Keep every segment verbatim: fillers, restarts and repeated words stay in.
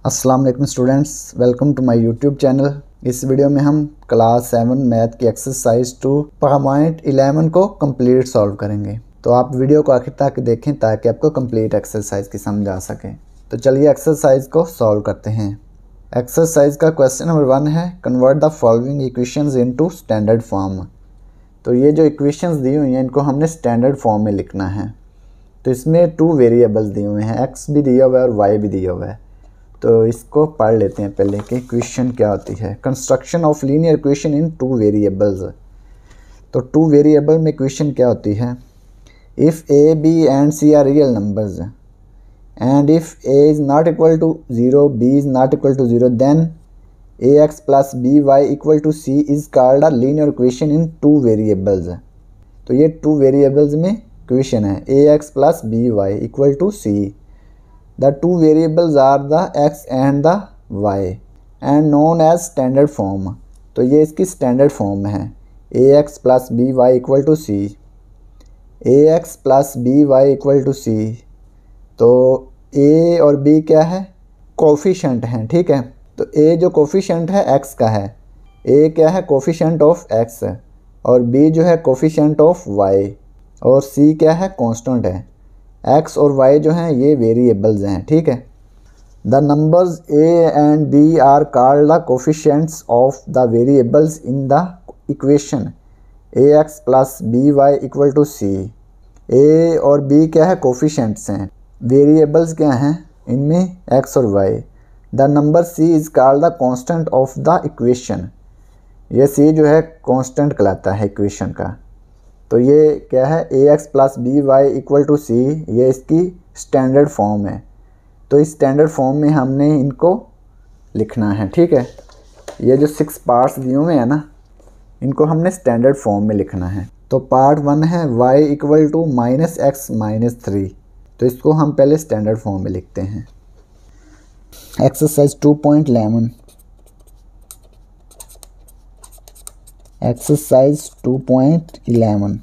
अस्सलाम वालेकुम students, welcome to my YouTube channel. इस वीडियो में हम क्लास सेवन मैथ की एक्सरसाइज टू पॉइंट इलेवन को कंप्लीट सॉल्व करेंगे। तो आप वीडियो को आखिर तक देखें ताकि आपको कंप्लीट एक्सरसाइज की समझ आ सके। तो चलिए एक्सरसाइज को सॉल्व करते हैं। एक्सरसाइज का क्वेश्चन नंबर वन है, convert the following equations into standard form. तो ये जो इक्वेशंस दी हुई हैं इनको हमने स्टैंडर्ड फॉर्म में लिखना है। तो इसमें टू वेरिएबल्स दिए हुए हैं, एक्स भी दिया हुआ है और वाई भी दिया हुआ है। तो इसको पढ़ लेते हैं पहले कि इक्वेशन क्या होती है। Construction of linear equation in two variables. तो टू वेरिएबल में इक्वेशन क्या होती है, if a b and c are real numbers and if a is not equal to zero, b is not equal to zero, then a x plus B Y equal to c is called a linear equation in two variables. तो ये two variables में equation है, a x plus B Y equal to c. The two variables are the x and the y and known as standard form। तो ये इसकी standard form है, a x plus B Y equal to c, a x plus B Y equal to सी। तो a और b क्या है, coefficient हैं, ठीक है। तो a जो कोफिशेंट है x का है, a क्या है कोफिशेंट ऑफ x और b जो है कोफिशेंट ऑफ y और c क्या है कांस्टेंट है। x और y जो हैं ये वेरिएबल्स हैं, ठीक है। The numbers a and b are called the coefficients of the variables in the equation a x plus B Y equal to c. a और b क्या है कोफिशिएंट्स हैं, वेरिएबल्स क्या हैं इनमें x और y। The number c is called the constant of the equation. ये c जो है कांस्टेंट कहलाता है इक्वेशन का। तो ये क्या है, a x plus B Y equal to c, ये इसकी स्टैंडर्ड फॉर्म है। तो इस स्टैंडर्ड फॉर्म में हमने इनको लिखना है, ठीक है। ये जो सिक्स पार्ट्स दिए हुए हैं ना, इनको हमने स्टैंडर्ड फॉर्म में लिखना है। तो पार्ट वन है y equal to minus x minus three. तो इसको हम पहले स्टैंडर्ड फॉर्म में लिखते हैं। Exercise two point eleven exercise two point eleven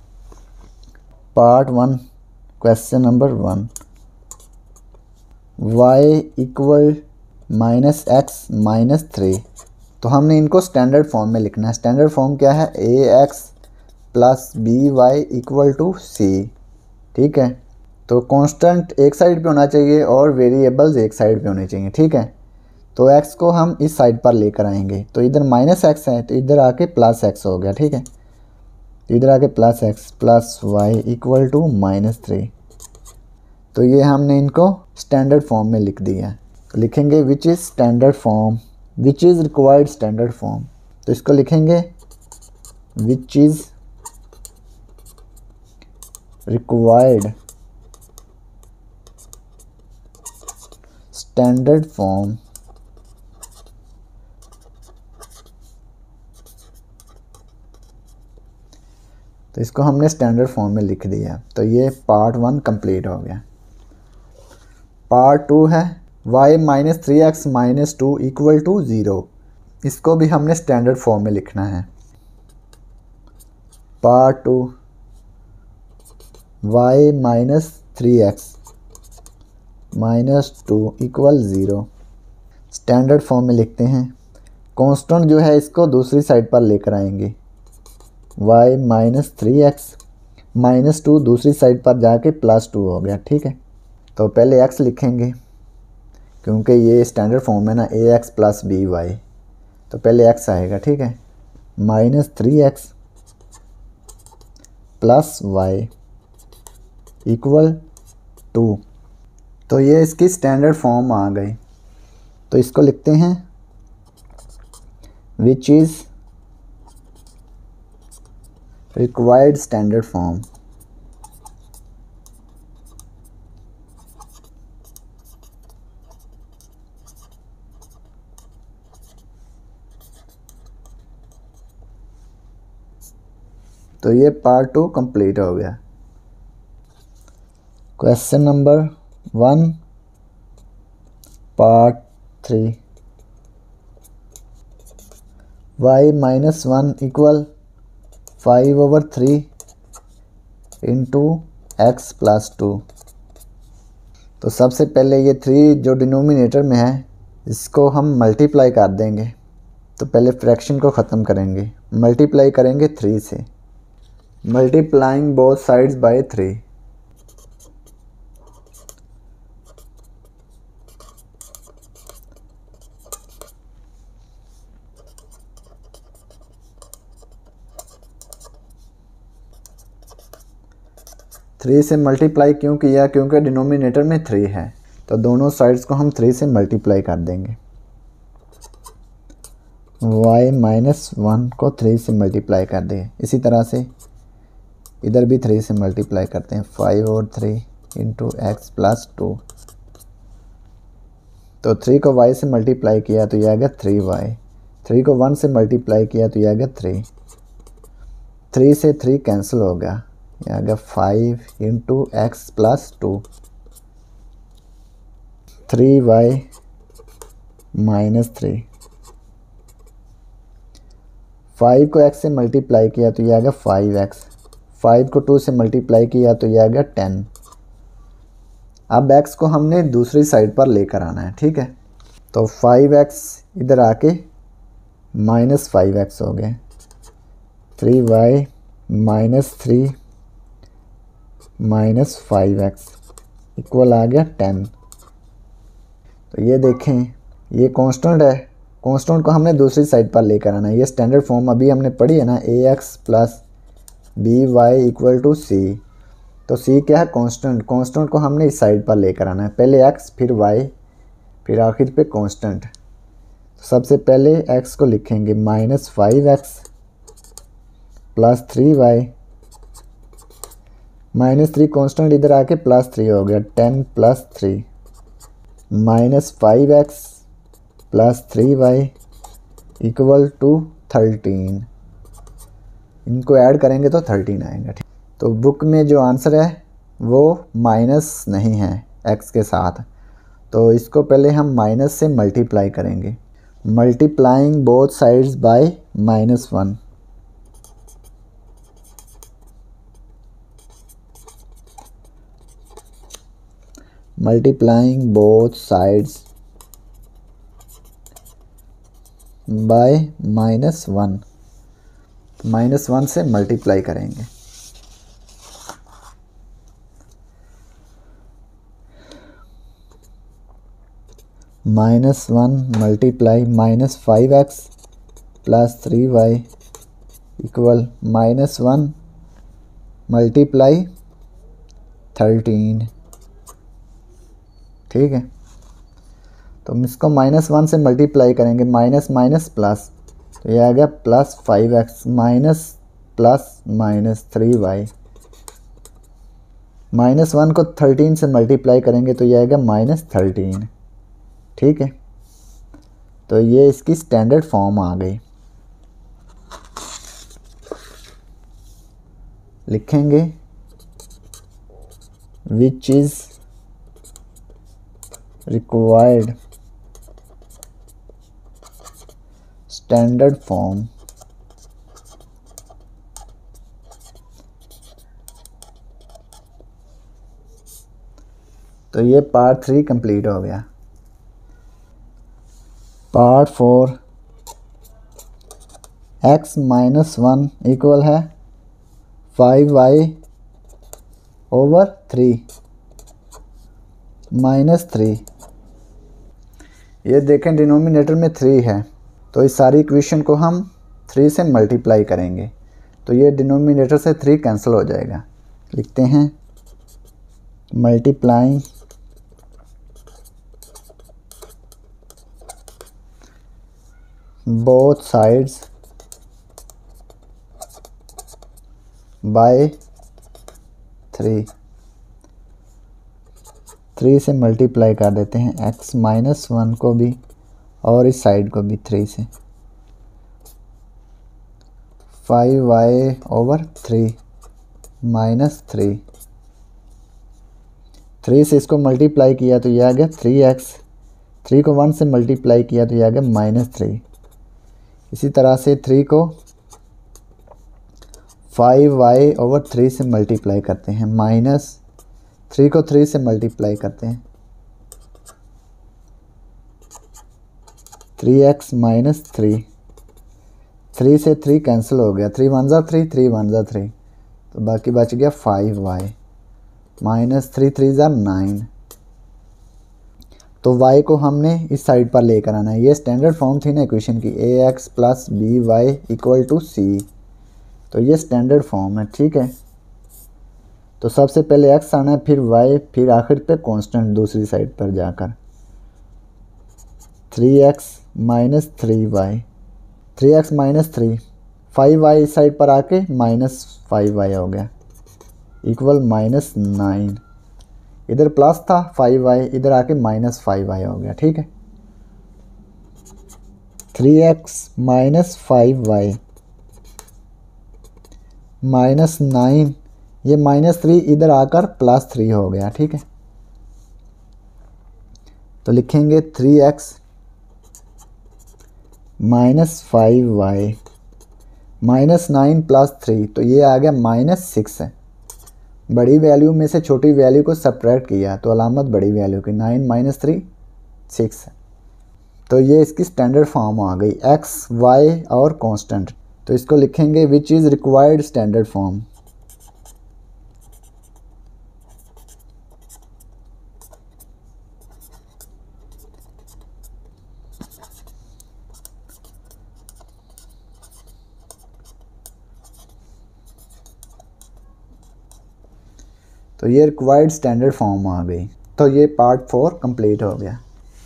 part one question number one, y equal minus x minus three. तो हमने इनको स्टैंडर्ड फॉर्म में लिखना है। स्टैंडर्ड फॉर्म क्या है, a x plus B Y equal to c, ठीक है। तो कांस्टेंट एक साइड पे होना चाहिए और वेरिएबल्स एक साइड पे होने चाहिए, ठीक है। तो x को हम इस साइड पर लेकर आएंगे। तो इधर माइनस एक्स है तो इधर आके प्लस एक्स हो गया, ठीक है। तो इधर आके plus x plus y equal to minus three. तो ये हमने इनको स्टैंडर्ड फॉर्म में लिख दिया। तो लिखेंगे which is standard form, which is required standard form. तो इसको लिखेंगे which is required standard form तो इसको हमने स्टैंडर्ड फॉर्म में लिख दिया। तो ये पार्ट वन कंप्लीट हो गया। पार्ट टू है y minus three x minus two equal to zero. इसको भी हमने स्टैंडर्ड फॉर्म में लिखना है। Part two y minus three x minus two equal zero standard form में लिखते हैं। कांस्टेंट जो है इसको दूसरी साइड पर लेकर आएंगे, y minus three x minus two दूसरी साइड पर जाके प्लस टू हो गया, ठीक है। तो पहले x लिखेंगे क्योंकि ये स्टैंडर्ड फॉर्म है ना, ए एक्स प्लस बी वाई। तो पहले x आएगा, ठीक है। Minus three x plus y equal two. तो ये इसकी स्टैंडर्ड फॉर्म आ गई। तो इसको लिखते हैं which is required standard form. तो ये पार्ट टू कंप्लीट हो गया। Question number one part three, y minus one equal five over three into x plus two. तो सबसे पहले ये थ्री जो डिनोमिनेटर में है इसको हम मल्टीप्लाई कर देंगे। तो पहले फ्रैक्शन को ख़त्म करेंगे, मल्टीप्लाई करेंगे थ्री से, multiplying both sides by three. Three से मल्टीप्लाई क्यों किया? क्योंकि डिनोमिनेटर में थ्री है, तो दोनों साइड्स को हम थ्री से मल्टीप्लाई कर देंगे। y माइनस वन को थ्री से मल्टीप्लाई कर दें। इसी तरह से इधर भी थ्री से मल्टीप्लाई करते हैं, फाइव और three into x plus two. तो थ्री को y से मल्टीप्लाई किया तो यह आ गया थ्री वाई। थ्री को वन से मल्टीप्लाई किया तो यह आ गया थ्री। थ्री से थ्री कैंसिल हो गया, यह आ गया five into x plus two. Three y minus three. Five को x से मल्टीप्लाई किया तो यह आ गया फाइव एक्स। फाइव को टू से मल्टीप्लाई किया तो यह आ गया टेन। अब x को हमने दूसरी साइड पर लेकर आना है, ठीक है। तो फाइव एक्स इधर आके माइनस फाइव एक्स हो गए। Three y minus three minus five x equal आ गया टेन। तो ये देखें, ये कांस्टेंट है, कांस्टेंट को हमने दूसरी साइड पर लेकर आना है। ये स्टैंडर्ड फॉर्म अभी हमने पढ़ी है ना, ए x plus B Y equal to सी। तो सी क्या है? कांस्टेंट। कांस्टेंट को हमने इस साइड पर लेकर आना है, पहले एक्स फिर वाई फिर आखिर पे कांस्टेंट। तो सबसे पहले एक्स को लिखेंगे minus five x plus three y minus three constant इधर आके प्लस थ्री हो गया, ten plus three minus five x plus three y equal to thirteen. इनको ऐड करेंगे तो थर्टीन आएगा, ठीक। तो बुक में जो आंसर है वो माइनस नहीं है एक्स के साथ, तो इसको पहले हम माइनस से मल्टीप्लाई करेंगे। Multiplying both sides by minus one. Multiplying both sides by minus one. Minus one से मल्टीप्लाई करेंगे। Minus one multiply minus five x plus three y equal minus one multiply thirteen, ठीक है। तो हम इसको minus one से multiply करेंगे, minus minus plus, तो यह आ गया plus five x minus plus minus three y. Minus one को थर्टीन से मल्टीप्लाई करेंगे तो यह आएगा माइनस थर्टीन, ठीक है। तो ये इसकी स्टैंडर्ड फॉर्म आ गई। लिखेंगे which is required standard form तो ये पार्ट थ्री कंप्लीट हो गया। Part four, x minus one equal है five y over three minus three. ये देखें डिनोमिनेटर में थ्री है, तो इस सारी इक्वेशन को हम थ्री से मल्टीप्लाई करेंगे, तो ये डिनोमिनेटर से थ्री कैंसिल हो जाएगा। लिखते हैं multiplying both sides by three. Three से मल्टीप्लाई कर देते हैं एक्स माइनस वन को भी और इस साइड को भी थ्री से। Five y over three minus three. Three से इसको मल्टीप्लाई किया तो यह आ गया थ्री एक्स। थ्री को वन से मल्टीप्लाई किया तो यह आ गया माइनस थ्री। इसी तरह से थ्री को फाइव वाई ओवर थ्री से मल्टीप्लाई करते हैं, माइनस थ्री को थ्री से मल्टीप्लाई करते हैं three x minus three, three से थ्री कैंसिल हो गया, थ्री वन ज़ा थ्री, थ्री वन ज़ा थ्री, तो बाकी बच गया five y minus three, three ज़ा नाइन। तो y को हमने इस साइड पर लेकर आना है। ये स्टैंडर्ड फॉर्म थी ना इक्वेशन की, a x plus B Y equal to सी, तो ये स्टैंडर्ड फॉर्म है, ठीक है। तो सबसे पहले x आना है, फिर y, फिर आखिर पे कांस्टेंट दूसरी साइड पर जाकर three x minus three y, three x minus three, five y इस साइड पर आके माइनस फाइव वाई हो गया इक्वल माइनस नाइन। इधर प्लस था फाइव वाई, इधर आके माइनस फाइव वाई हो गया, ठीक है। Three x minus five y minus nine, ये माइनस थ्री इधर आकर प्लस थ्री हो गया, ठीक है। तो लिखेंगे three x minus five y minus nine plus three, तो ये आ गया माइनस सिक्स है। बड़ी वैल्यू में से छोटी वैल्यू को सब्ट्रैक्ट किया तो अलामत बड़ी वैल्यू की, नाइन माइनस थ्री सिक्स है। तो ये इसकी स्टैंडर्ड फॉर्म आ गई, एक्स वाई और कांस्टेंट। तो इसको लिखेंगे which is required standard form. तो ये रिक्वायर्ड स्टैंडर्ड फॉर्म आ गई। तो ये पार्ट फोर कंप्लीट हो गया।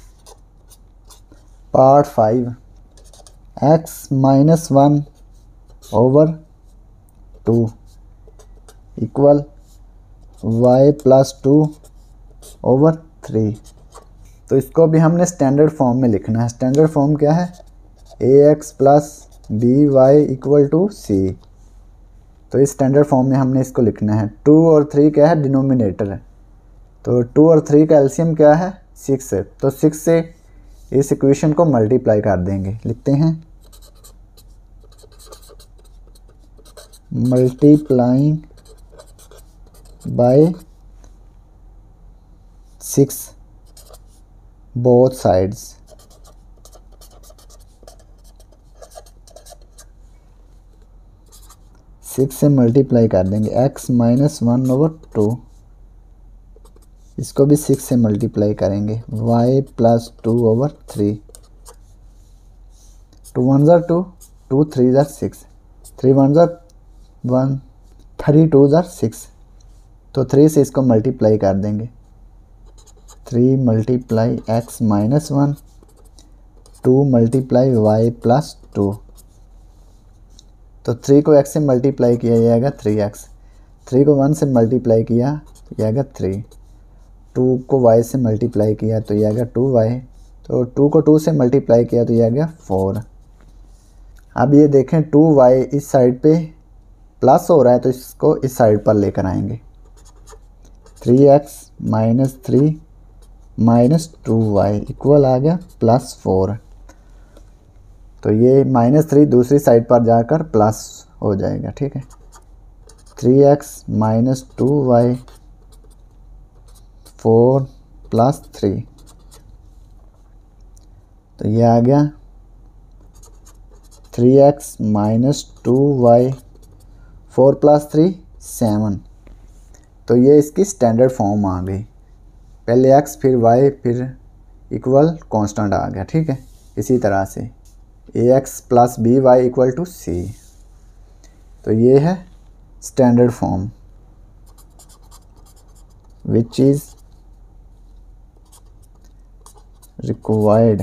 Part five, x minus one over two equal y plus two over three. तो इसको भी हमने स्टैंडर्ड फॉर्म में लिखना है। स्टैंडर्ड फॉर्म क्या है, a x plus B Y equal to सी। तो इस स्टैंडर्ड फॉर्म में हमने इसको लिखना है। टू और थ्री क्या है, डिनोमिनेटर है, तो टू और थ्री का एलसीएम क्या है, सिक्स है। तो सिक्स से इस इक्वेशन को मल्टीप्लाई कर देंगे। लिखते हैं multiplying by six both sides. Six से मल्टीप्लाई कर देंगे, x minus one over two, इसको भी सिक्स से मल्टीप्लाई करेंगे, y plus two over three, two one ज़ार टू, टू थ्री ज़ार सिक्स, थ्री वन ज़ार वन, थ्री टू ज़ार सिक्स। तो थ्री से इसको मल्टीप्लाई कर देंगे, three multiply x minus one, two multiply y plus two. तो थ्री को x से मल्टीप्लाई किया जाएगा थ्री एक्स, थ्री को वन से मल्टीप्लाई किया तो ये आएगा थ्री, टू को y से मल्टीप्लाई किया तो ये आएगा टू वाई, तो टू को टू से मल्टीप्लाई किया तो ये आ गया फोर। अब ये देखें टू वाई इस साइड पे प्लस हो रहा है तो इसको इस साइड पर लेकर आएंगे, three x minus three minus two y equal आ गया प्लस फोर। तो ये माइनस थ्री दूसरी साइड पर जाकर प्लस हो जाएगा, ठीक है। Three x minus two y four plus three, तो ये आ गया three x minus two y four plus three seven. तो ये इसकी स्टैंडर्ड फॉर्म आ गई, पहले x फिर y फिर इक्वल कांस्टेंट आ गया, ठीक है। इसी तरह से a x plus B Y equal to सी। तो ये है standard form which is required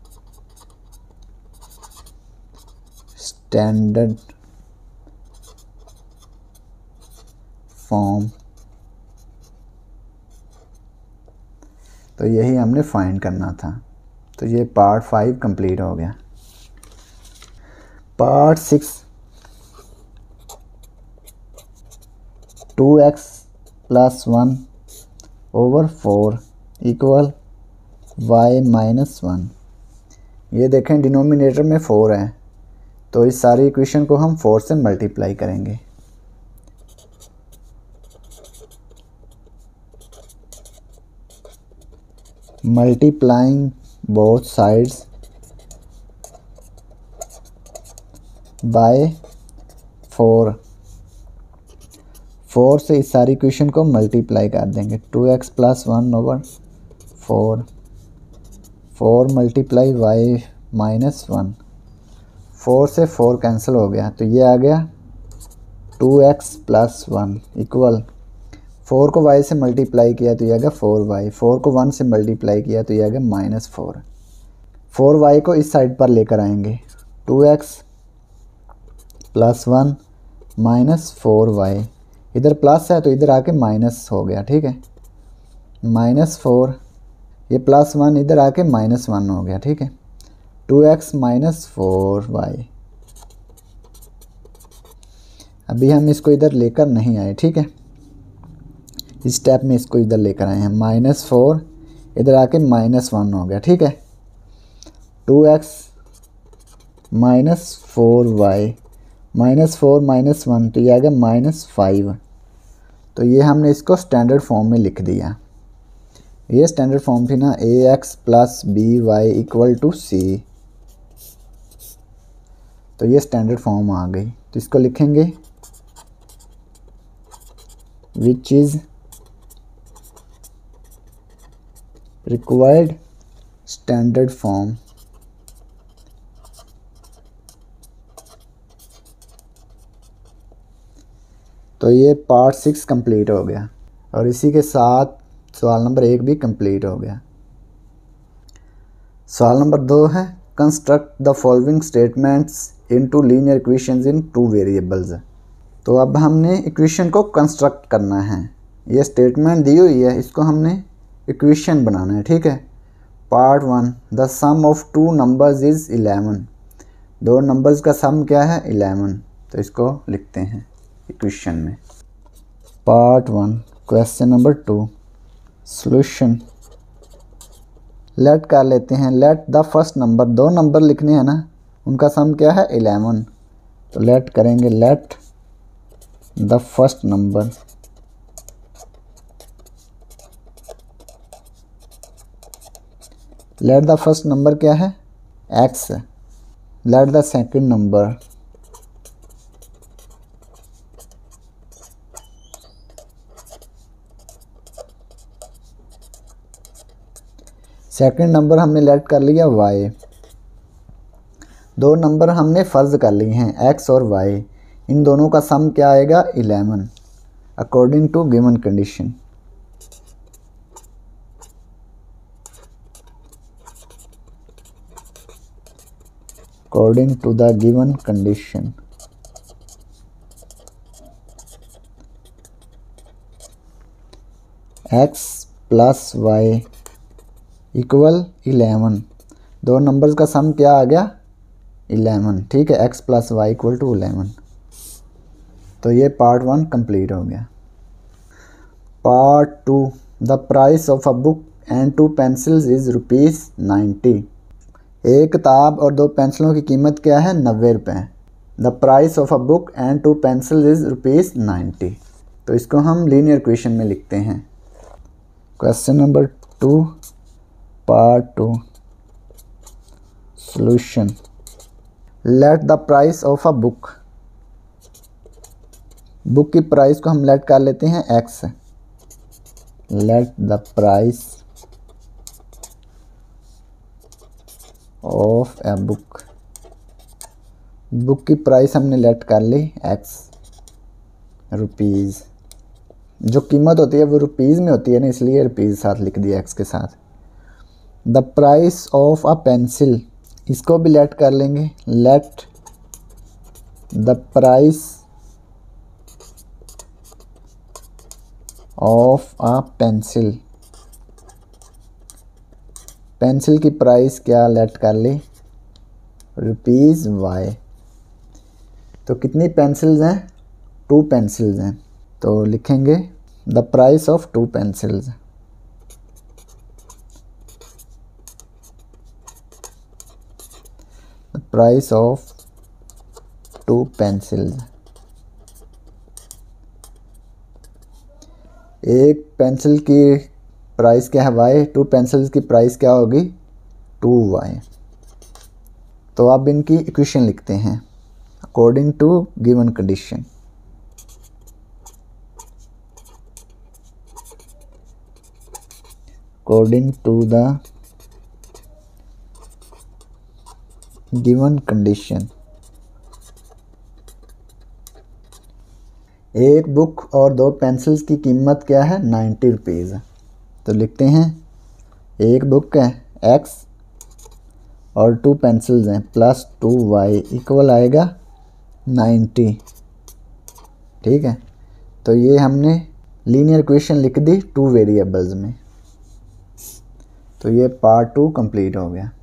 standard form. तो यही हमने फाइंड करना था। तो ये पार्ट फाइव कंप्लीट हो गया। Part six, two x plus one over four equal y minus one. ये देखें डिनोमिनेटर में फोर है तो इस सारी इक्वेशन को हम फोर से मल्टीप्लाई करेंगे। Multiplying both sides by four. Four से इस सारी इक्वेशन को मल्टीप्लाई कर देंगे, two x plus one over four. Four multiply y minus one. Four से फोर कैंसिल हो गया तो ये आ गया two x plus one equal, four को y से मल्टीप्लाई किया तो ये आ गया फोर वाई। फोर को वन से मल्टीप्लाई किया तो ये आ गया माइनस फोर। फोर वाई को इस साइड पर लेकर आएंगे, two x plus one minus four y. इधर प्लस है तो इधर आके माइनस हो गया, ठीक है, माइनस फोर। ये प्लस वन इधर आके माइनस वन हो गया, ठीक है, two x minus four y. अभी हम इसको इधर लेकर नहीं आए, ठीक है, इस स्टेप में इसको इधर लेकर आए हैं, माइनस फोर इधर आके माइनस वन हो गया, ठीक है, two x minus four y, minus four minus one तो ये आ गया माइनस फाइव। तो ये हमने इसको स्टैंडर्ड फॉर्म में लिख दिया। ये स्टैंडर्ड फॉर्म थी ना, ए x plus B Y equal to सी, तो ये स्टैंडर्ड फॉर्म आ गई। तो इसको लिखेंगे which is required standard form तो ये पार्ट सिक्स कंप्लीट हो गया और इसी के साथ सवाल नंबर एक भी कंप्लीट हो गया। सवाल नंबर दो है construct the following statements into linear equations in two variables. तो अब हमने इक्वेशन को कंस्ट्रक्ट करना है। ये स्टेटमेंट दी हुई है, इसको हमने इक्वेशन बनाना है, ठीक है। Part one, the sum of two numbers is eleven. दो नंबर्स का सम क्या है, इलेवन। तो इसको लिखते हैं इक्वेशन में। Part one, question number two, solution. Let कर लेते हैं, लेट द फर्स्ट नंबर, दो नंबर लिखने हैं ना, उनका सम क्या है, इलेवन। तो लेट करेंगे, let the first number let the first number क्या है, x. Let the second number second number हमने लेट कर लिया वाई। दो नंबर हमने फ़र्ज़ कर लिए हैं, एक्स और वाई। इन दोनों का सम क्या आएगा, eleven, according to given condition. According to the given condition. X plus y equal eleven. दो नंबर्स का सम क्या आ गया, इलेवन, ठीक है, x plus y equal to eleven. तो ये पार्ट वन कंप्लीट हो गया। Part two, the price of a book and two pencils is rupees ninety. एक किताब और दो पेंसिलों की कीमत क्या है, नब्बे रुपये। The price of a book and two pencils is rupees ninety. तो इसको हम लीनियर इक्वेशन में लिखते हैं। Question number two, part two, solution. Let the price of a book, book की प्राइस को हम लेट कर लेते हैं x. Let the price of a book, book की प्राइस हमने लेट कर ली एक्स, रुपीज़। जो कीमत होती है वो रुपीज़ में होती है ना, इसलिए रुपीज़ साथ लिख दिया एक्स के साथ। The price of a pencil, इसको भी लेट कर लेंगे, let the price of a pencil, pencil की प्राइस क्या लेट कर ली, रुपीज़ वाई। तो कितनी पेंसिल्स हैं, टू पेंसिल्स हैं, तो लिखेंगे the price of two pencils. The price of two pencils. एक पेंसिल की प्राइस क्या है, वाई। टू पेंसिल्स की प्राइस क्या होगी, टू वाई। तो अब इनकी इक्वेशन लिखते हैं। According to given condition. According to the given condition. एक बुक और दो पेंसिल्स की कीमत क्या है? Ninety rupees. तो लिखते हैं एक बुक है एक्स और टू पेंसिल्स हैं प्लस टू वाई इक्वल आएगा नाइन्टी। ठीक है, तो ये हमने लीनियर इक्वेशन लिख दी टू वेरिएबल्स में। तो ये पार्ट टू कंप्लीट हो गया।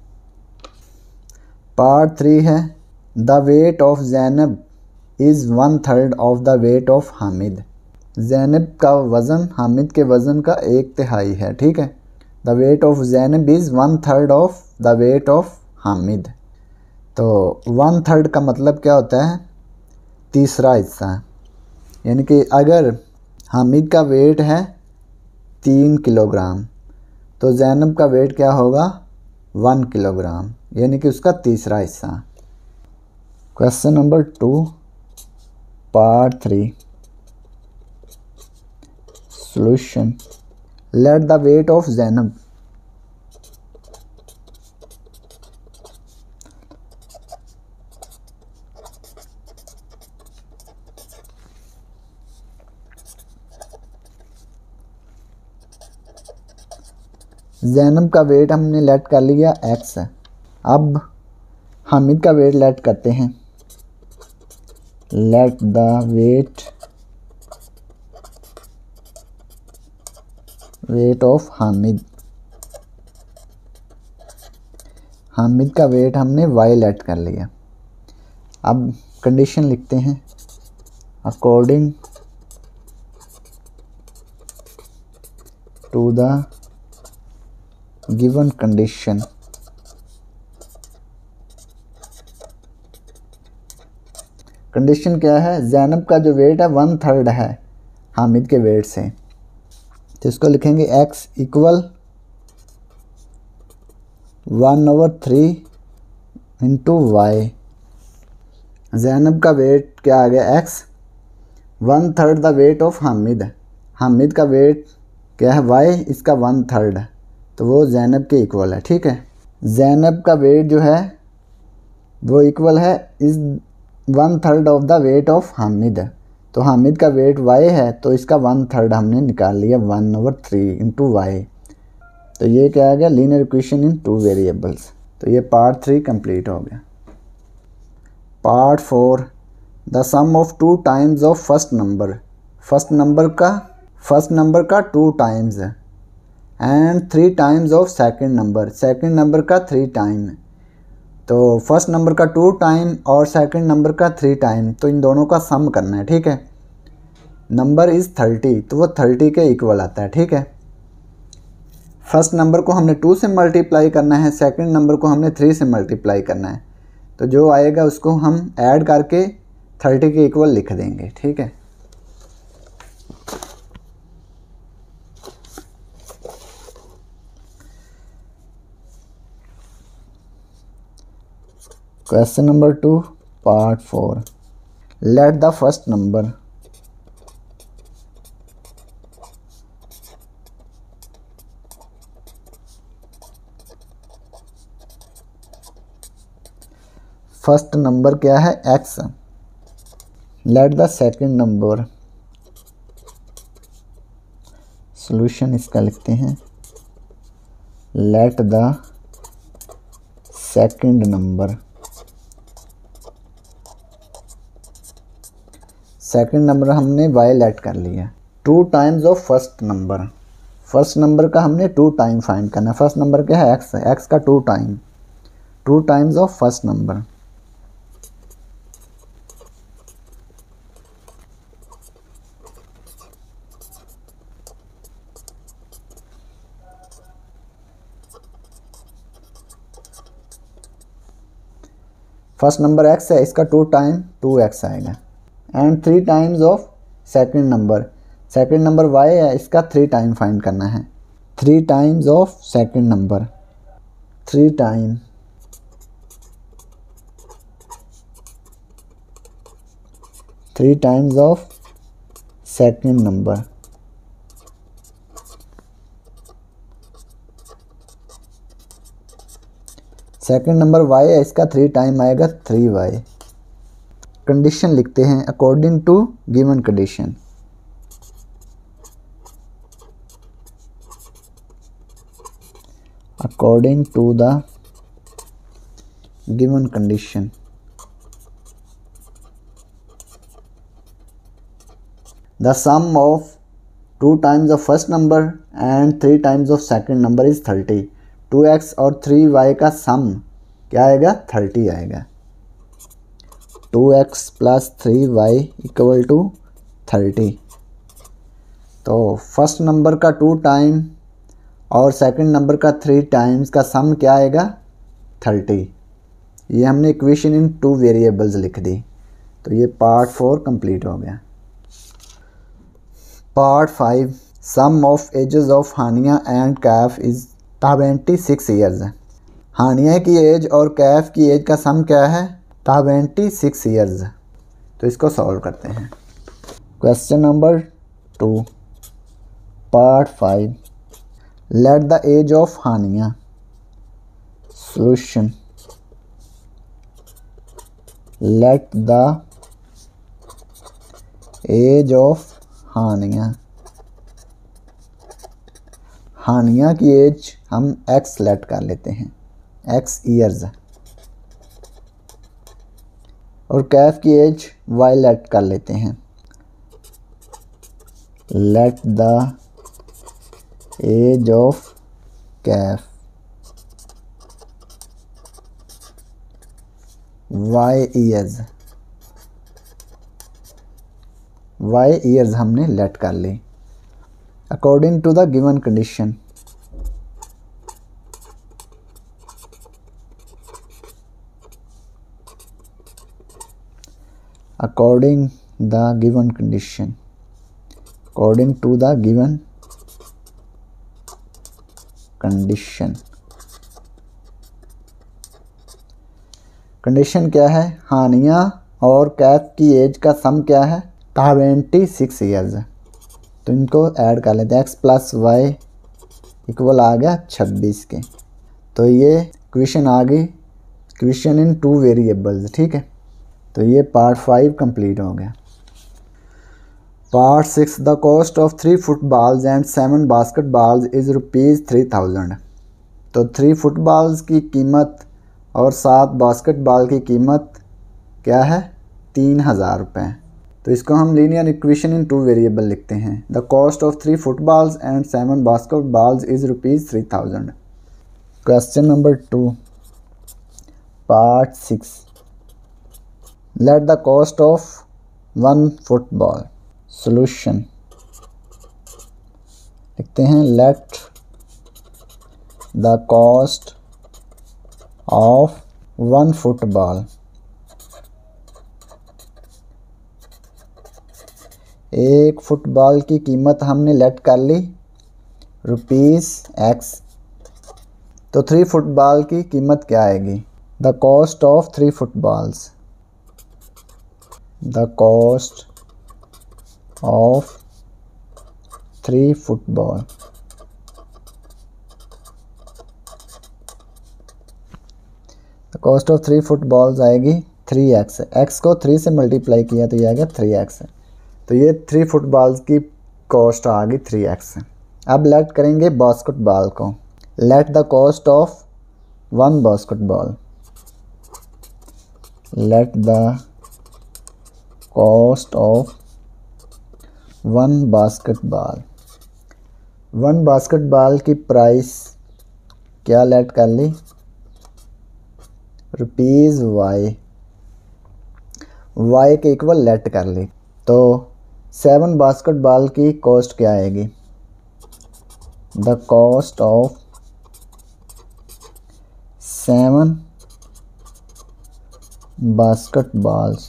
पार्ट थ्री है the weight of Zainab is one third of the weight of Hamid. Zainab का वज़न हामिद के वज़न का एक तिहाई है। ठीक है, the weight of Zainab is one third of the weight of Hamid. तो वन थर्ड का मतलब क्या होता है? तीसरा हिस्सा। यानी कि अगर हामिद का वेट है तीन किलोग्राम तो जैनब का वेट क्या होगा? वन किलोग्राम, यानी कि उसका तीसरा हिस्सा। Question number two part three solution. Let the weight of Zainab Zainab का वेट हमने लेट कर लिया एक्स है। अब हामिद का वेट लेट करते हैं। Let the weight weight of Hamid. Hamid का वेट हमने वाई लेट कर लिया। अब कंडीशन लिखते हैं according to the given condition. Condition क्या है? जैनब का जो वेट है वन थर्ड है हामिद के वेट से, तो इसको लिखेंगे x equal one over three into y. Zainab का वेट क्या आ गया? x, one third the weight of Hamid. Hamid का वेट क्या है? y, इसका वन थर्ड है, तो वो जैनब के इक्वल है। ठीक है, जैनब का वेट जो है वो इक्वल है इस one third of the weight of Hamid. तो हामिद का वेट वाई है तो इसका वन थर्ड हमने निकाल लिया one over three into y. तो ये क्या आ गया? Linear equation in two variables. तो ये पार्ट थ्री कंप्लीट हो गया। Part four the sum of two times of first number. First number का फर्स्ट नंबर का टू टाइम्स है and three times of second number. Second number का three time है। तो फर्स्ट नंबर का two time और सेकंड नंबर का three time, तो इन दोनों का सम करना है। ठीक है, नंबर इज़ थर्टी, तो वो थर्टी के इक्वल आता है। ठीक है, फर्स्ट नंबर को हमने टू से मल्टीप्लाई करना है, सेकंड नंबर को हमने थ्री से मल्टीप्लाई करना है, तो जो आएगा उसको हम ऐड करके थर्टी के इक्वल लिख देंगे। ठीक है, question number two part four. Let the first number first number क्या है? x। Let the second number, solution इसका लिखते हैं let the second number. Second number हमने y लेट कर लिया two times of first number. First number का हमने टू टाइम फाइंड करना है। फर्स्ट नंबर क्या है? x है, x का two time two times of first number. First number x है, इसका टू टाइम टू एक्स आएगा and three times of second number. Second number y है, इसका थ्री टाइम फाइंड करना है। Three times of second number, three time three times of second number. Second number y है, इसका three time आएगा three y. Condition लिखते हैं according to given condition. According to the given condition the sum of two times of first number and three times of second number is thirty. Two x और three y का sum क्या आएगा, thirty आएगा। Two x plus three y equal to thirty. तो first number का two time और second number का three times का सम क्या आएगा, थर्टी। ये हमने इक्वेशन इन टू वेरिएबल्स लिख दी। तो ये पार्ट फोर कंप्लीट हो गया। Part five, sum of ages of Hania and Kaif is twenty six years. Hania की एज और कैफ की एज का सम क्या है, ट्वेंटी सिक्स ईयर्स। तो इसको सॉल्व करते हैं। Question number two, part five, let the age of Hania. Solution, let the age of Hania. Hania की एज हम x लेट कर लेते हैं, x ईयर्स, और कैफ की एज y लेट कर लेते हैं। Let the age of Kaif y years. y years हमने लेट कर ली according to the given condition. According the given condition, according to the given condition. Condition क्या है, हानिया और कैफ की एज का सम क्या है, ट्वेंटी सिक्स ईयर्स। तो इनको ऐड कर लेते हैं, एक्स प्लस वाई इक्वल आ गया छब्बीस के। तो ये इक्वेशन आ गई, इक्वेशन इन टू वेरिएबल्स, ठीक है। तो ये पार्ट फाइव कंप्लीट हो गया। Part six, the cost of three footballs and seven basketballs is rupees three thousand. तो थ्री फुटबॉल्स की कीमत और सात बास्केटबॉल की कीमत क्या है, तीन हज़ार रुपये। तो इसको हम linear equation in two variable लिखते हैं। The cost of three footballs and seven basketballs is rupees three thousand. Question number two, part six, let the cost of one football. Solution लिखते हैं, let the cost of one football. एक football की कीमत हमने let कर ली rupees x. तो three football की कीमत क्या आएगी, the cost of three footballs, the cost of three football. The cost of three footballs आएगी थ्री एक्स। एक्स को थ्री से मल्टीप्लाई किया तो ये आ गया थ्री एक्स। तो ये थ्री फुटबॉल्स की कॉस्ट आ गई थ्री एक्स। अब लेट करेंगे बास्केटबॉल को। Let the cost of one basketball, let the cost of one basketball. One basketball की प्राइस क्या लेट कर ली, रुपीज़ वाई। वाई के इक्वल लेट कर ली। तो सेवन बास्केटबॉल की कॉस्ट क्या आएगी, the cost of seven basketballs.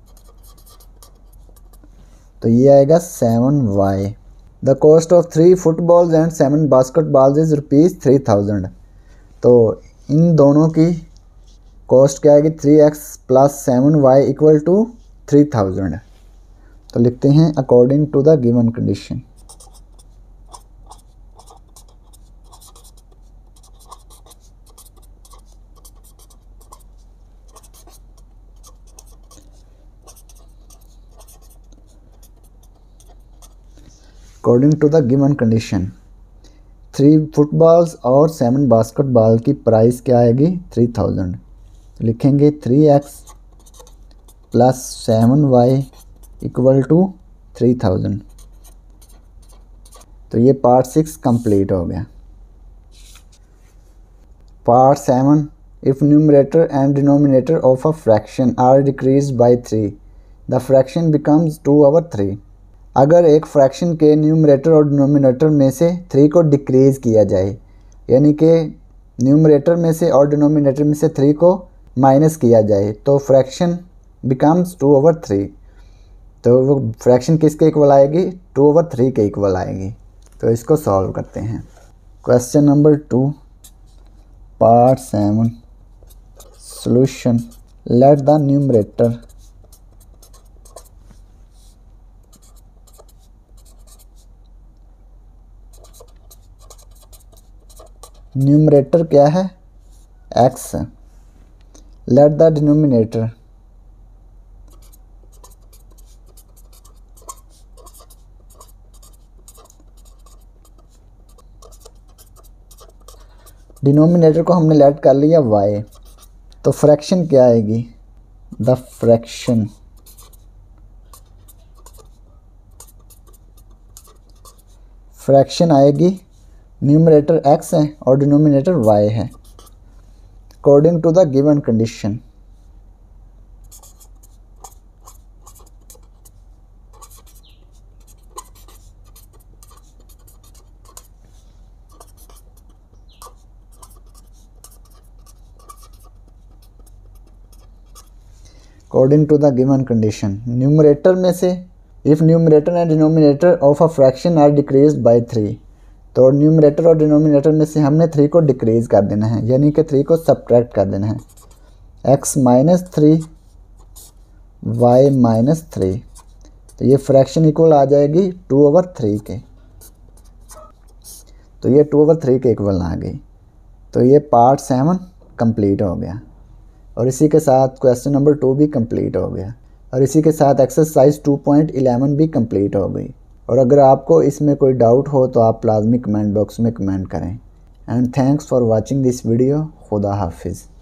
तो ये आएगा seven y. The cost of three footballs and seven basketballs is rupees three thousand. तो इन दोनों की कॉस्ट क्या आएगी, three x plus seven y equal to three thousand. तो लिखते हैं according to the given condition. According to the given condition three footballs और सेवन बास्केटबॉल की प्राइस क्या आएगी, थ्री थाउजेंड। तो लिखेंगे three x plus seven y equal to three thousand. तो ये पार्ट सिक्स कंप्लीट हो गया। Part seven, if numerator and denominator of a fraction are decreased by three the fraction becomes two over three. अगर एक fraction के numerator और denominator में से थ्री को डिक्रीज किया जाए, यानी कि न्यूमरेटर में से और डिनोमिनेटर में से थ्री को माइनस किया जाए, तो fraction becomes two over three. तो वो फ्रैक्शन किसके इक्वल आएगी, टू ओवर थ्री के इक्वल आएगी। तो इसको सॉल्व करते हैं। Question number two, part seven, solution. Let the numerator numerator क्या है, x। Let the denominator denominator को हमने लेट कर लिया y। तो फ्रैक्शन क्या आएगी, द फ्रैक्शन फ्रैक्शन आएगी, न्यूमरेटर x है और डिनोमिनेटर y है। According to the given condition according to the given condition numerator में से if numerator and denominator of a fraction are decreased by three, तो न्यूमरेटर और डिनोमिनेटर में से हमने थ्री को डिक्रीज कर देना है, यानी कि थ्री को सब्ट्रैक्ट कर देना है। x minus three y minus three, तो ये फ्रैक्शन इक्वल आ जाएगी टू ओवर थ्री के। तो ये टू ओवर थ्री के इक्वल आ गई। तो ये पार्ट सेवन कंप्लीट हो गया और इसी के साथ क्वेश्चन नंबर टू भी कंप्लीट हो गया और इसी के साथ एक्सरसाइज टू पॉइंट इलेवन भी कंप्लीट हो गई। और अगर आपको इसमें कोई डाउट हो तो आप लाजमी कमेंट बॉक्स में कमेंट करें। And thanks for watching this video. खुदा हाफिज़।